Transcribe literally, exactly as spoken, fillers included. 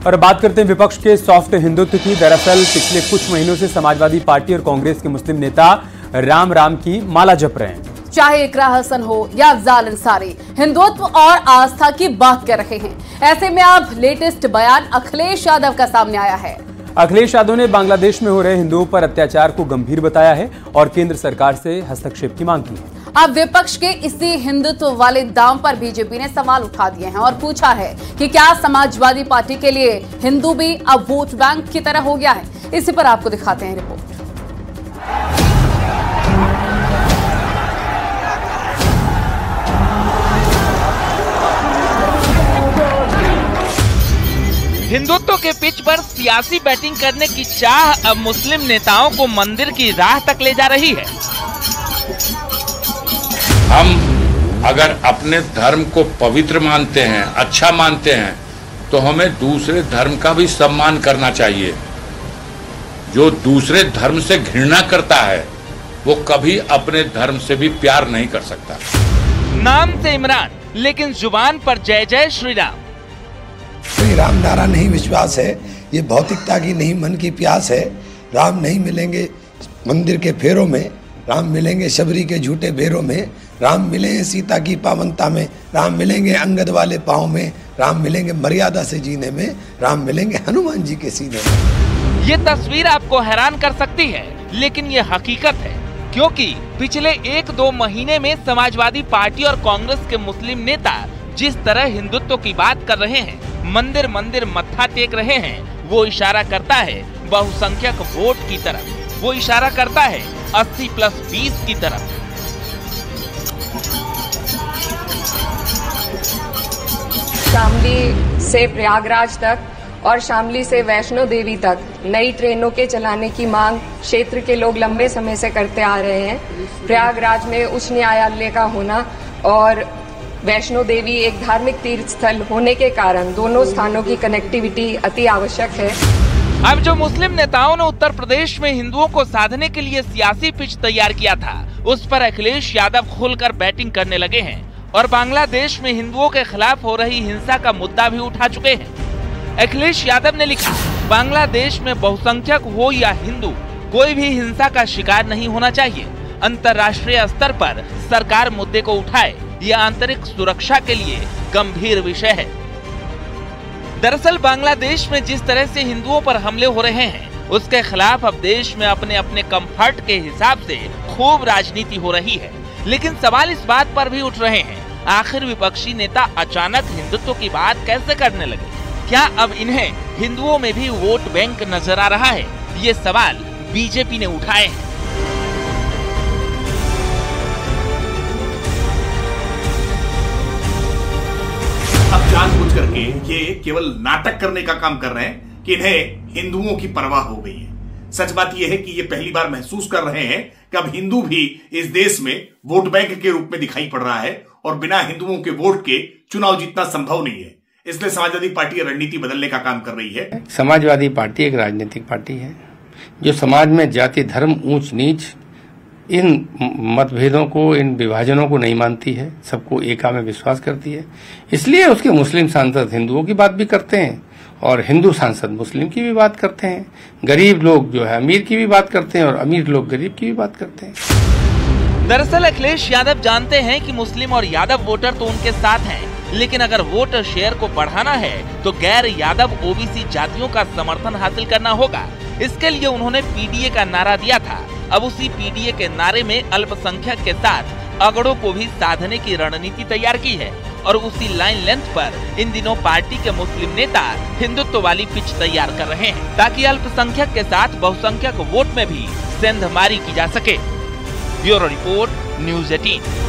और बात करते हैं विपक्ष के सॉफ्ट हिंदुत्व की। दरअसल पिछले कुछ महीनों से समाजवादी पार्टी और कांग्रेस के मुस्लिम नेता राम राम की माला जप रहे हैं। चाहे इकरा हसन हो या अफजाल अंसारी, हिंदुत्व और आस्था की बात कर रहे हैं। ऐसे में अब लेटेस्ट बयान अखिलेश यादव का सामने आया है। अखिलेश यादव ने बांग्लादेश में हो रहे हिंदुओं पर अत्याचार को गंभीर बताया है और केंद्र सरकार से हस्तक्षेप की मांग की है। अब विपक्ष के इसी हिंदुत्व वाले दांव पर बीजेपी ने सवाल उठा दिए हैं और पूछा है कि क्या समाजवादी पार्टी के लिए हिंदू भी अब वोट बैंक की तरह हो गया है। इसी पर आपको दिखाते हैं रिपोर्ट। हिंदुत्व के पिच पर सियासी बैटिंग करने की चाह अब मुस्लिम नेताओं को मंदिर की राह तक ले जा रही है। हम अगर अपने धर्म को पवित्र मानते हैं, अच्छा मानते हैं, तो हमें दूसरे धर्म का भी सम्मान करना चाहिए। जो दूसरे धर्म से घृणा करता है वो कभी अपने धर्म से भी प्यार नहीं कर सकता। नाम से इमरान, लेकिन जुबान पर जय जय श्री राम। श्री राम नारा नहीं विश्वास है, ये भौतिकता की नहीं मन की प्यास है। राम नहीं मिलेंगे मंदिर के फेरों में, राम मिलेंगे शबरी के झूठे बेरों में। राम मिलेंगे सीता की पावनता में, राम मिलेंगे अंगद वाले पाँव में। राम मिलेंगे मर्यादा से जीने में, राम मिलेंगे हनुमान जी के सीने में। ये तस्वीर आपको हैरान कर सकती है, लेकिन ये हकीकत है, क्योंकि पिछले एक दो महीने में समाजवादी पार्टी और कांग्रेस के मुस्लिम नेता जिस तरह हिंदुत्व की बात कर रहे हैं, मंदिर मंदिर मत्था टेक रहे हैं, वो इशारा करता है बहुसंख्यक वोट की तरफ। वो इशारा करता है अस्सी प्लस बीस की तरफ। शामली से प्रयागराज तक और शामली से वैष्णो देवी तक नई ट्रेनों के चलाने की मांग क्षेत्र के लोग लंबे समय से करते आ रहे हैं। प्रयागराज में उच्च न्यायालय का होना और वैष्णो देवी एक धार्मिक तीर्थ स्थल होने के कारण दोनों स्थानों की कनेक्टिविटी अति आवश्यक है। अब जो मुस्लिम नेताओं ने उत्तर प्रदेश में हिंदुओं को साधने के लिए सियासी पिच तैयार किया था, उस पर अखिलेश यादव खुलकर बैटिंग करने लगे हैं और बांग्लादेश में हिंदुओं के खिलाफ हो रही हिंसा का मुद्दा भी उठा चुके हैं। अखिलेश यादव ने लिखा, बांग्लादेश में बहुसंख्यक हो या हिंदू, कोई भी हिंसा का शिकार नहीं होना चाहिए। अंतर्राष्ट्रीय स्तर पर सरकार मुद्दे को उठाए, यह आंतरिक सुरक्षा के लिए गंभीर विषय है। दरअसल बांग्लादेश में जिस तरह से हिंदुओं पर हमले हो रहे हैं, उसके खिलाफ अब देश में अपने अपने कंफर्ट के हिसाब से खूब राजनीति हो रही है। लेकिन सवाल इस बात पर भी उठ रहे हैं, आखिर विपक्षी नेता अचानक हिंदुत्व की बात कैसे करने लगे? क्या अब इन्हें हिंदुओं में भी वोट बैंक नजर आ रहा है? ये सवाल बीजेपी ने उठाए हैं। अब जानबूझ करके ये केवल नाटक करने का काम कर रहे हैं कि इन्हें हिंदुओं की परवाह हो गई है। सच बात यह है कि ये पहली बार महसूस कर रहे हैं कि अब हिंदू भी इस देश में वोट बैंक के रूप में दिखाई पड़ रहा है और बिना हिंदुओं के वोट के चुनाव जीतना संभव नहीं है। इसलिए समाजवादी पार्टी रणनीति बदलने का काम कर रही है। समाजवादी पार्टी एक राजनीतिक पार्टी है जो समाज में जाति, धर्म, ऊंच नीच, इन मतभेदों को, इन विभाजनों को नहीं मानती है, सबको एका में विश्वास करती है। इसलिए उसके मुस्लिम सांसद हिंदुओं की बात भी करते हैं और हिंदू सांसद मुस्लिम की भी बात करते हैं। गरीब लोग जो है अमीर की भी बात करते हैं और अमीर लोग गरीब की भी बात करते हैं। दरअसल अखिलेश यादव जानते हैं कि मुस्लिम और यादव वोटर तो उनके साथ हैं, लेकिन अगर वोटर शेयर को बढ़ाना है तो गैर यादव ओबीसी जातियों का समर्थन हासिल करना होगा। इसके लिए उन्होंने पीडीए का नारा दिया था। अब उसी पीडीए के नारे में अल्पसंख्यक के साथ अगड़ों को भी साधने की रणनीति तैयार की है और उसी लाइन लेंथ पर इन दिनों पार्टी के मुस्लिम नेता हिंदुत्व वाली पिच तैयार कर रहे हैं, ताकि अल्पसंख्यक के साथ बहुसंख्यक वोट में भी सेंधमारी की जा सके। ब्यूरो रिपोर्ट, न्यूज़ अठारह।